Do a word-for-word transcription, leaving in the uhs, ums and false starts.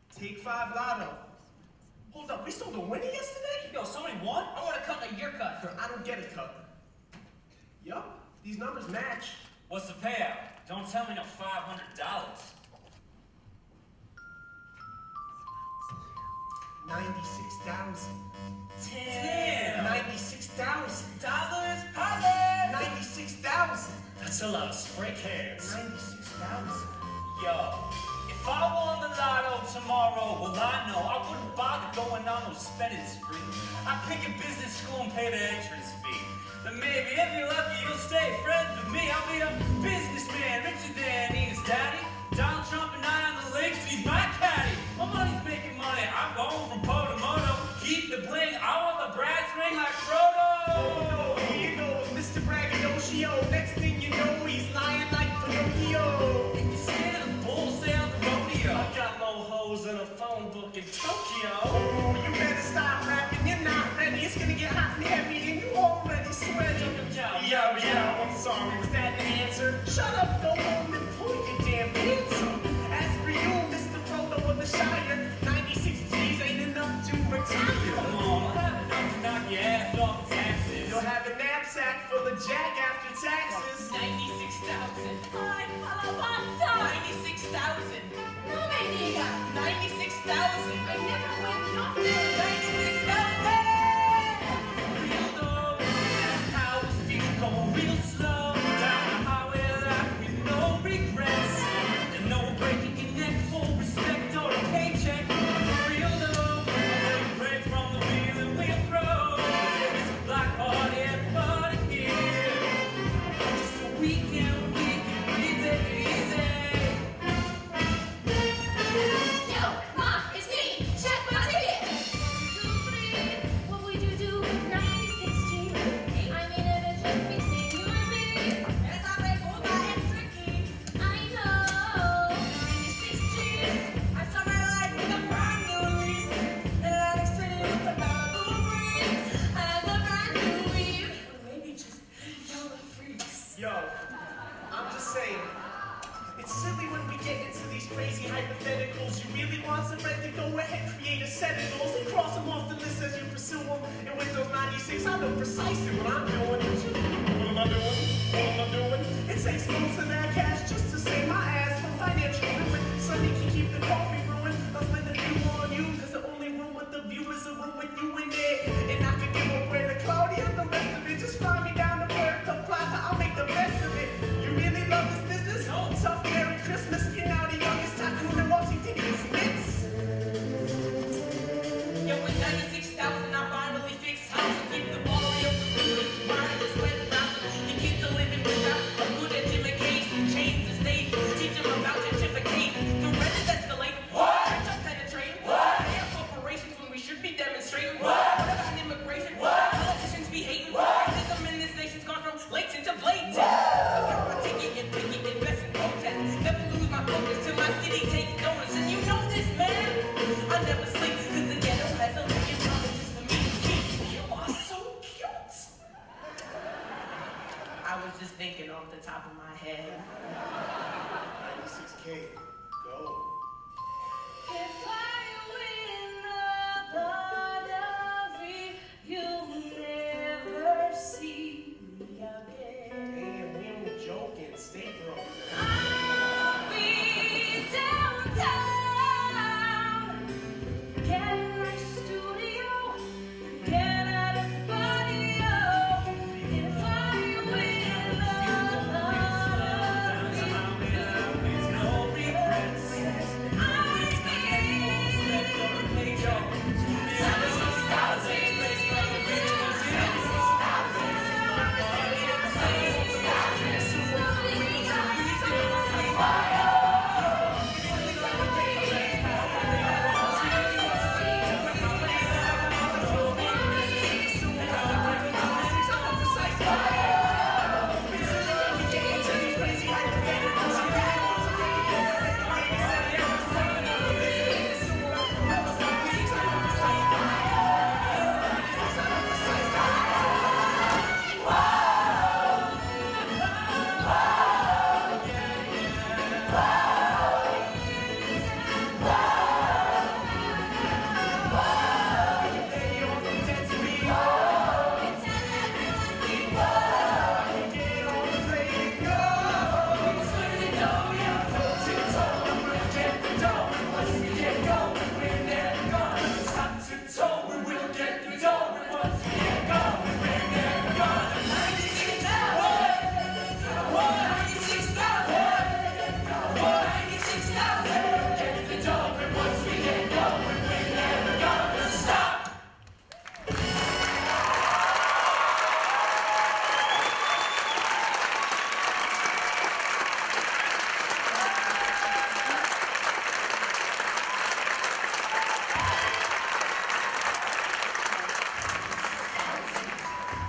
Take five lotto. Hold up, we sold a winner yesterday? Yo, somebody won? I want a cut like your cut. I don't get a cut. Yup, these numbers match. What's the payout? Don't tell me no five hundred dollars. Ninety-six thousand. Damn! Ninety-six thousand Dollars? Holla! Ninety-six thousand. That's a lot of spray cans. Ninety-six thousand. Yo, if I won the lotto tomorrow, well I know I wouldn't bother going on no spending spree. I'd pick a business school and pay the entrance fee. Then maybe if you're lucky, you'll stay friends with me. I'll be a businessman, richer than his daddy. Donald Trump and I on the lakes, he's my caddy. My money's making money, I'm going from po to moto. Keep the bling, I want the brass ring like Frodo. Oh, here goes Mister Braggadocio. Next thing you know, he's lying like Pinocchio. If you say the bull sail the rodeo, I got more hoes than a phone book in Tokyo. Oh, you better stop rapping, you're not ready. It's gonna get hot and heavy and you already sweaty. Yo, yo, I'm sorry, was that an answer? Shut up, go home and pull your damn pants up. As for you, Mister Frodo of the Shire, ninety-six G's ain't enough to retire. Come on, I'll have enough to knock your ass off the taxes. You'll have a knapsack full of jack after taxes. ninety-six thousand. Ay, alabanza. ninety-six thousand. No me digas. ninety-six thousand. I never win nothing. ninety-six thousand. Real low, how the streets go real slow. Down the highway life with no regrets. And no breaking your neck for respect or a paycheck. Real low, a break from the wheel and we'll grow. It's a black heart, everybody here. Just a weekend, we can breathe it easy. Yo, Mom, it's me. Check my ticket. Two, three. What would you do with ninety-six G's? I mean, it is just between you and me. Esa pregunta es tricky. I know. ninety-six G's. I saw my life with a brand new lease. Atlantic City with the Malibu breeze. And a brand new weave. Or maybe just yellow freaks. Yo, I'm just saying, it's silly when we get into these crazy hypotheticals. You really want some bread to go ahead, create a set of goals and cross them off the list as you pursue them. In Windows ninety-six, I know precisely what I'm doing. What am I doing? What am I doing? It takes most of that cash just to save my ass from financial ruin. Sonny can keep the coffee brewing. I'll spend the view on you, cause the only room with the view is a room with you in it. And I could give away the Claudia, the rest of it. Just fly me down to Puerto Plata, I'll make the best of it. You really love this business? Oh, tough Merry Christmas. You're now the youngest tycoon in Washington, it's Vince. Yo, with ninety-six thousand, I finally fixed house and keep the ball real for good. Wireless web browser. The kids are living without a good education. Change the stage, teach them about gentrification. The rent is escalating. What? Catch up penetrating. What? They have corporations when we should be demonstrating. What? What about immigration? What? Politicians be hating. What? Racism in this nation's gone from latent to blatant. I count my ticket and pick it, invest in protest. Never lose my focus till my city takes notice. And you know this, man. I never sleep, cause the ghetto has a million promises for me to keep. You are so cute. I was just thinking off the top of my head. ninety-six K, go. If I